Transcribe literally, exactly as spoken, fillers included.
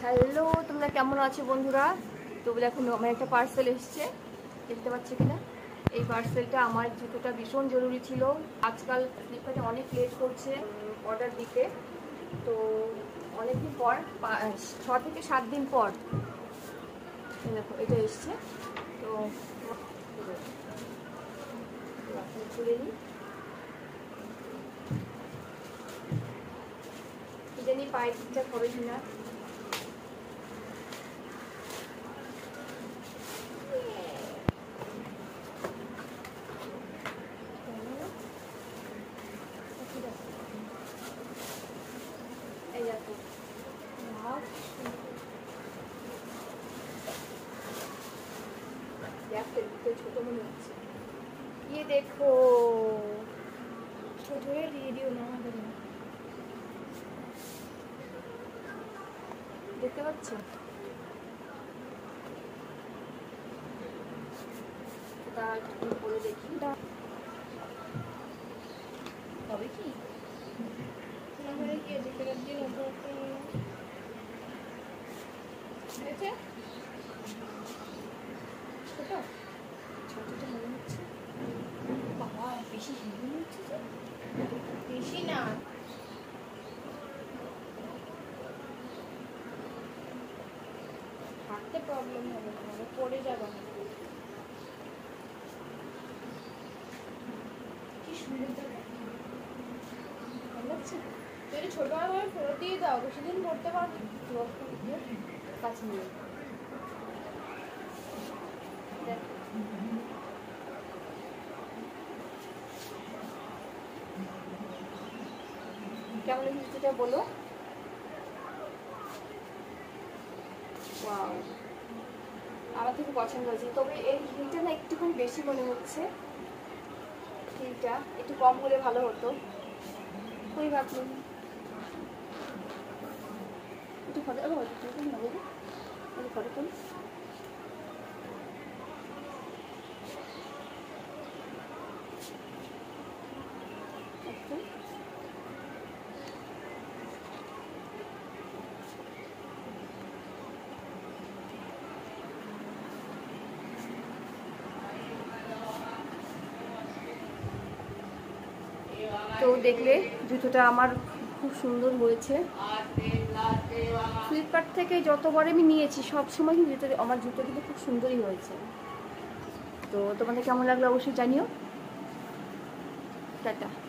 Hello, তোমরা কেমন আছো বন্ধুরা? তো দেখো আমার একটা পার্সেল এসছে, দেখতে পাচ্ছ কিনা? এই পার্সেলটা আমার জুতোটা ভীষণ জরুরি ছিল। আজকাল ফ্লিপকার্টে অনেক লেট করছে অর্ডার দিতে, তো অনেকদিন পর ছ থেকে সাত দিন পর দেখো এটা এসছে। তো খুলে নিই, কি জানি পায়ে ঠিকঠাক হবে কিনা। এই দেখো ছোট মনে হচ্ছে, ये देखो ছোট হয়ে দিয়ে দিও না আমাদের, দেখতে পাচ্ছ? তা একটু পরে দেখি হবে কি না হলে কি আছে। ফেরত দিয়ে নতুন হয়েছে ছোট ছোটটা মনে হচ্ছে। বাবা বেশি হেভি মনে হচ্ছে, যে বেশি না হাঁটতে প্রবলেম হবে, না পড়ে যাবে। কি সুন্দর ভালো লাগছে। যদি ছোট হয় ফেরত দিয়ে দাও, বেশি দিন পড়তে পারবে। কাছে নিয়ে কেমন হিস্ট্রিটা বলো। ওয়াও, আমার থেকে পছন্দ হয়েছে, তবে এই হিলটা না একটুখানি বেশি মনে হচ্ছে। হিলটা একটু কম হলে ভালো হতো। ওই ভাবলাম একটু ফটো তুলবেন না বলুন, ফটো তুল। তো দেখলে জুতোটা আমার খুব সুন্দর হয়েছে। ফ্লিপকার্ট থেকে যতবার আমি নিয়েছি সব সময় কিন্তু জুতো আমার জুতো কিন্তু খুব সুন্দরই হয়েছে। তো তোমাদের কেমন লাগলো অবশ্যই জানিও। টাটা।